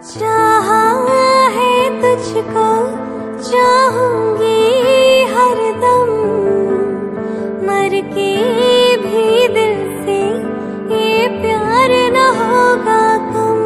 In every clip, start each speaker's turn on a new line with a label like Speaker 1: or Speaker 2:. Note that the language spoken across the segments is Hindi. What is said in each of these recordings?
Speaker 1: चाहा है तुझको चाहूंगी हरदम, मर के भी दिल से ये प्यार न होगा कम।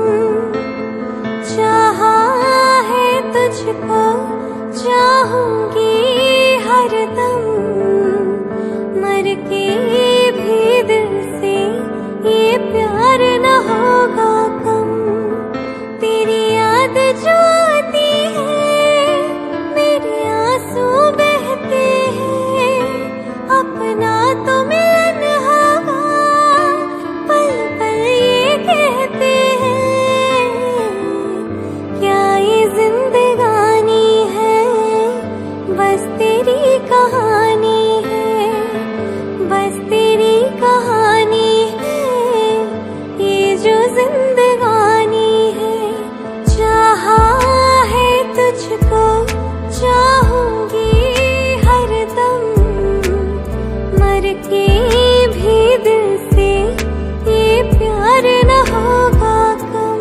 Speaker 1: चाहा है तुझको चाहूंगी हरदम, मर के भी दिल से ये प्यार न होगा कम। तेरी याद जो आती है मेरे आंसू बहते हैं, अपना तो मिलन होगा पल पल ये कहते हैं। क्या ये जिंदगानी है बस तेरी कहानी है, बस तेरी कहानी है ये जो जिंदगानी है। चाहा है तुझको चाहूंगी हरदम, मर के भी दिल से ये प्यार न होगा कम।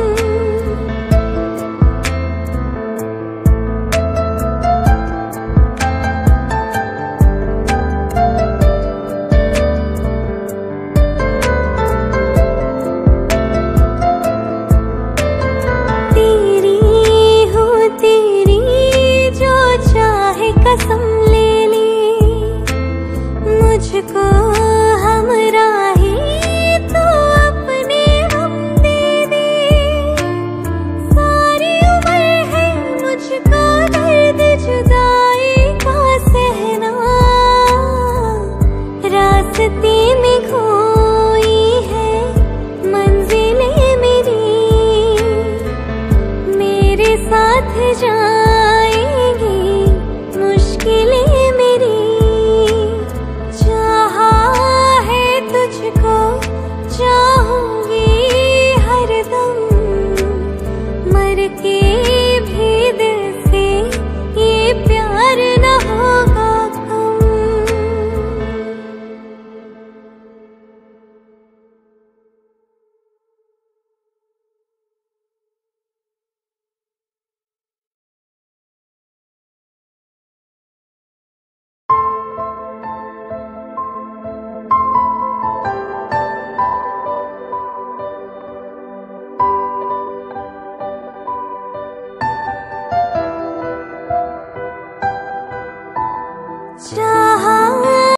Speaker 1: तेरी हूँ तेरी जो चाहे कसम ले ले, मुझको हमराही तो अपने हम दे दे। सारी उम्र है मुझको दर्द जुदाई का सहना, रास्ते में खोई है मंजिलें मेरी, मेरे साथ जाएंगी मुश्किलें मेरी। चाहा है तुझको चाहूंगी हरदम, मर के भी दिल से ये प्यार न होगा कम। चाहा